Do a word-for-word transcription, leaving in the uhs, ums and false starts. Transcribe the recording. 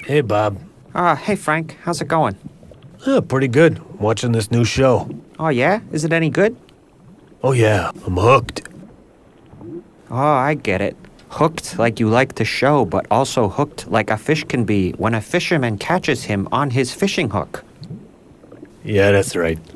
Hey, Bob. Uh, hey Frank, how's it going? Uh, pretty good. Watching this new show. Oh yeah? Is it any good? Oh yeah, I'm hooked. Oh, I get it. Hooked like you like the show, but also hooked like a fish can be when a fisherman catches him on his fishing hook. Yeah, that's right.